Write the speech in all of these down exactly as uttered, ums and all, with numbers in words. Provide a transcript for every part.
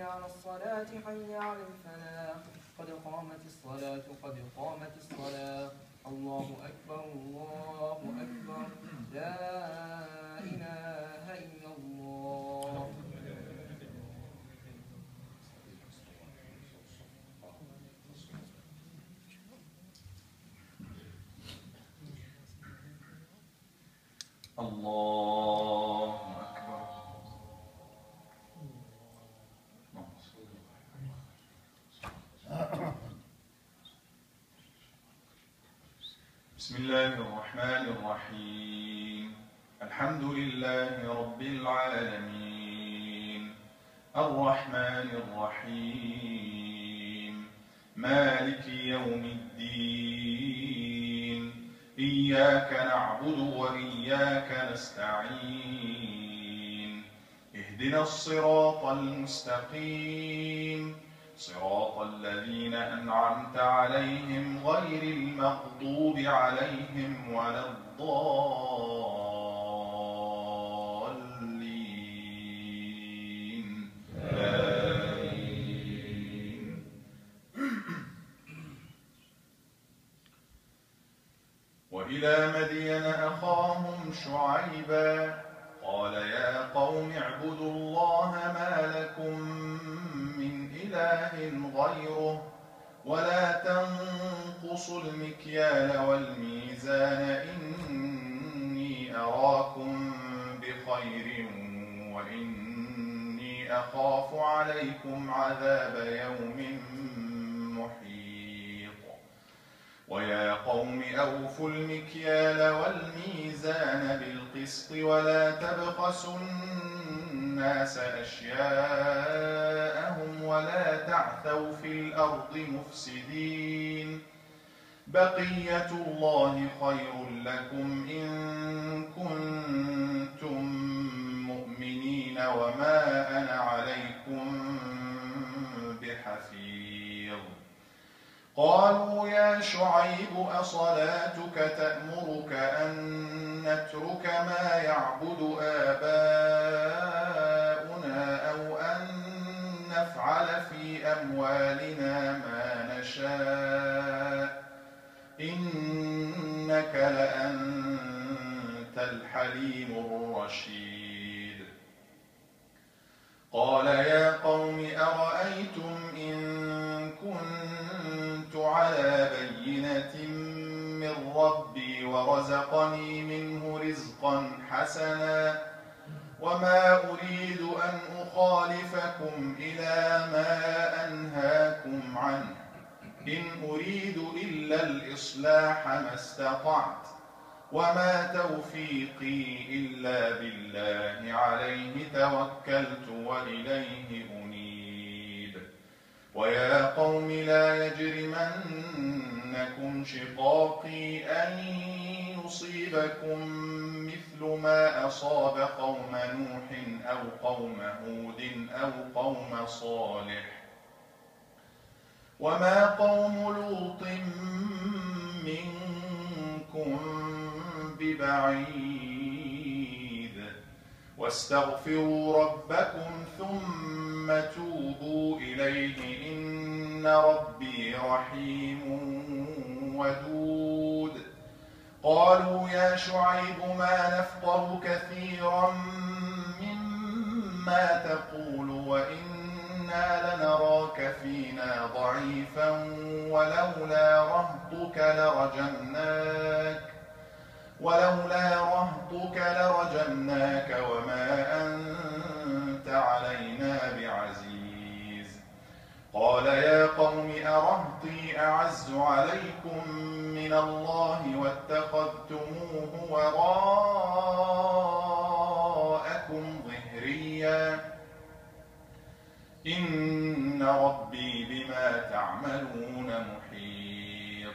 على الصلاة حي على الفلاح قد قامت الصلاة قد قامت الصلاة الله أكبر الله أكبر لا إله إلا الله. الله أكبر. بسم الله الرحمن الرحيم. الحمد لله رب العالمين الرحمن الرحيم مالك يوم الدين إياك نعبد وإياك نستعين اهدنا الصراط المستقيم صراط الذين أنعمت عليهم غير المغضوب عليهم ولا الضالين آمين. وإلى مدين أخاهم شعيبا قال يا قوم اعبدوا الله ما لكم من إله غيره ولا تنقصوا المكيال والميزان إني أراكم بخير وإني أخاف عليكم عذاب يوم محيط. ويا قوم أوفوا المكيال والميزان بالقسط ولا تبخسوا الناس أشياءهم ولا تعثوا في الأرض مفسدين بقية الله خير لكم إن كنتم مؤمنين وما أنا عليكم بحفيظ. قالوا يا شعيب أصلاتك تأمرك أن نترك ما يعبد آباؤنا أو أن نفعل في أموالنا ما نشاء إنك لأنت الحليم الرشيد. قال يا قوم أرأيتم إن كنت على بينة من ربي ورزقني منه رزقا حسنا وما أريد أن أخالفكم إلى ما أنهاكم عنه إن أريد إلا الإصلاح ما استطعت وما توفيقي إلا بالله عليه توكلت وإليه أنيب. ويا قوم لا يجرمنكم شقاقي أن يصيبكم مثل ما أصاب قوم نوح أو قوم هود أو قوم صالح وما قوم لوط منكم ببعيد واستغفروا ربكم ثم توبوا إليه إن ربي رحيم ودود. قالوا يا شعيب ما نفقه كثيرا مما تقول وإنا لنراك فينا ضعيفا ولولا رهطك لرجمناك ولولا رهطك لرجمناك وما أنت علينا بعزيز. قال يا قوم أرهطي أعز عليكم من الله واتخذتموه وراءكم ظهريا إن ربي بما تعملون محيط.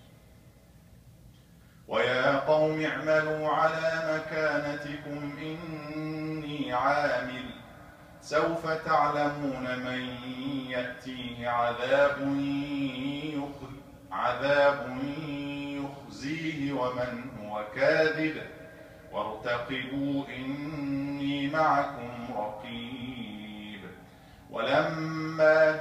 ويا قوم اعملوا على مكانتكم إني عامل سوف تعلمون من يأتيه عذاب يخزيه, عذاب يخزيه ومن هو كاذب وارتقبوا إني معكم رقيب. ولما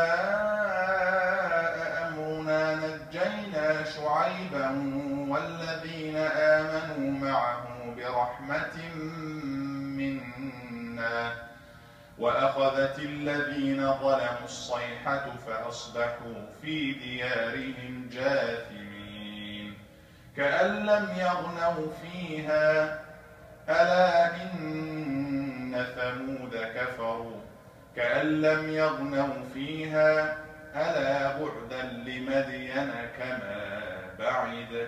جاء أمرنا نجينا شعيبا والذين آمنوا معه برحمة منا وأخذت الذين ظلموا الصيحة فأصبحوا في ديارهم جاثمين كأن لم يغنوا فيها ألا إن ثمود كفروا كأن لم يغنوا فيها ألا بعدا لمدين كما بعدت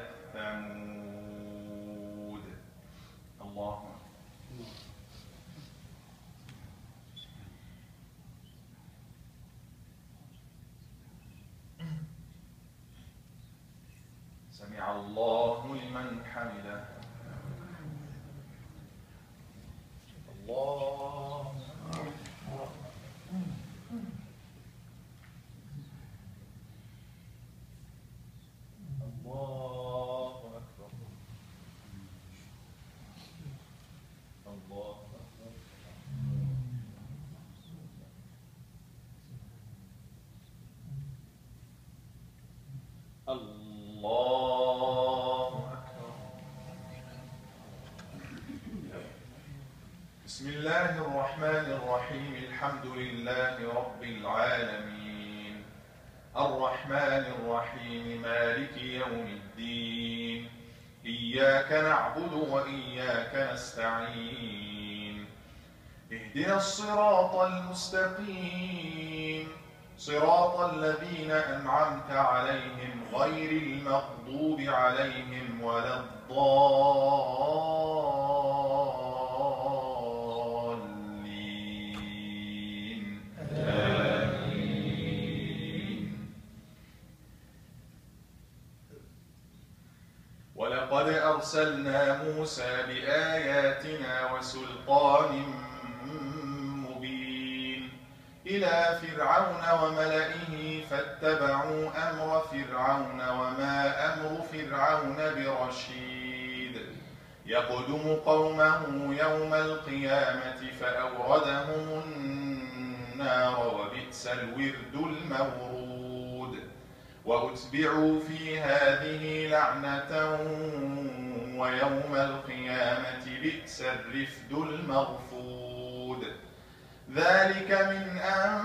ثمود. الله سمع الله لمن حمده. الله الله أكبر. الله أكبر. الله أكبر. بسم الله الرحمن الرحيم. الحمد لله رب العالمين الرحمن الرحيم مالك يوم الدين إياك نعبد وإياك نستعين اهدنا الصراط المستقيم صراط الذين أنعمت عليهم غير المغضوب عليهم ولا الضالين آمين. ولقد أرسلنا موسى بآياتنا وسلطان مبين إلى فرعون وملئه فاتبعوا أمر فرعون وما أمر فرعون برشيد يقدم قومه يوم القيامة فأوردهم النار وبئس الورد المورود وأتبعوا في هذه لعنة ويوم القيامة بئس الرفد المرفود ذلك من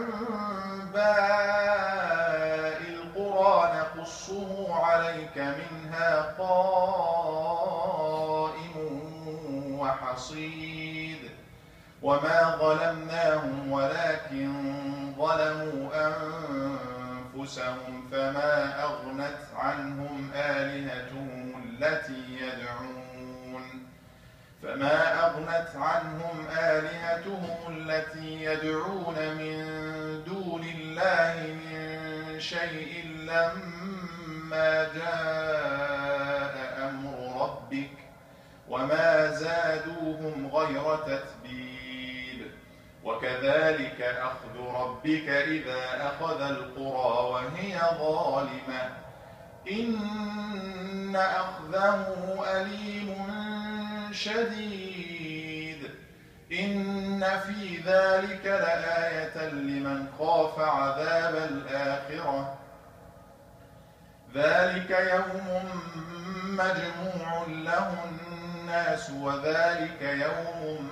أنباء القرى نقصه عليك منها قائم وحصيد وما ظلمناهم ولكن ظلموا أنفسهم فما أغنت عنهم آلهتهم التي يدعون فما أغنت عنهم آلهتهم التي يدعون من دون الله من شيء لما جاء أمر ربك وما زادوهم غير تتبيب وكذلك أخذ ربك إذا أخذ القرى وهي ظالمة إن أخذه أليم شديد إن في ذلك لآية لمن خاف عذاب الآخرة ذلك يوم مجموع له الناس وذلك يوم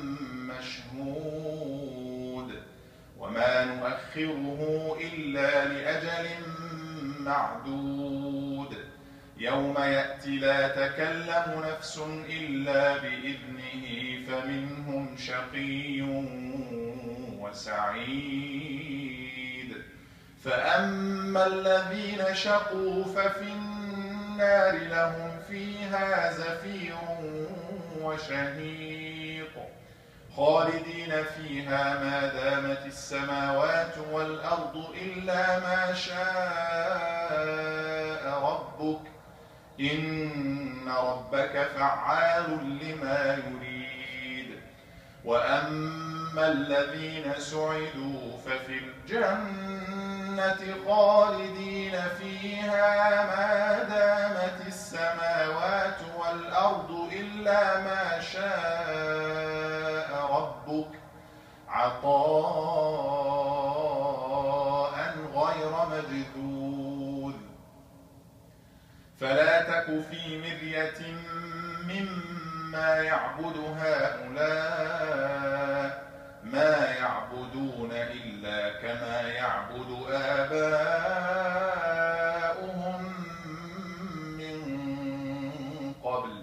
مشهود وما نؤخره إلا لأجل معدود يوم يأتي لا تكلم نفس إلا بإذنه فمنهم شقي وسعيد فأما الذين شقوا ففي النار لهم فيها زفير وشهيق خالدين فيها ما دامت السماوات والأرض إلا ما شاء ربك إن ربك فعال لما يريد وأما الذين سعدوا ففي الجنة خالدين فيها ما دامت السماوات والأرض إلا ما شاء ربك عطاء فلا تك في مرية مما يعبد هؤلاء ما يعبدون إلا كما يعبد آباؤهم من قبل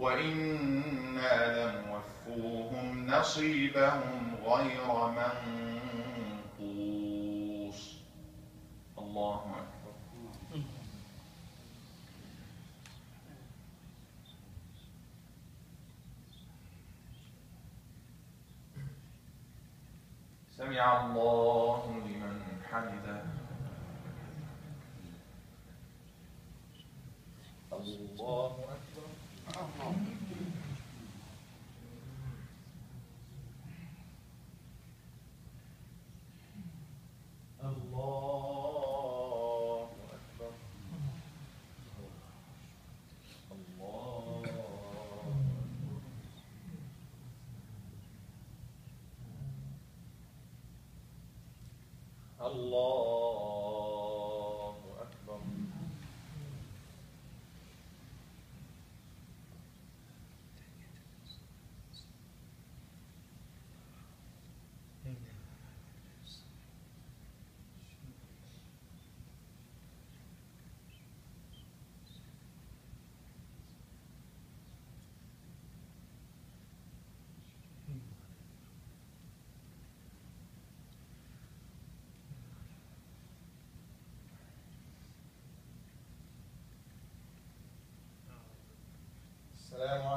وإنا لموفوهم نصيبهم غير منقوص. الله أكبر. سمع الله لمن حمده. الله أكبر. الله أكبر. الله الله أكبر. السلام عليكم.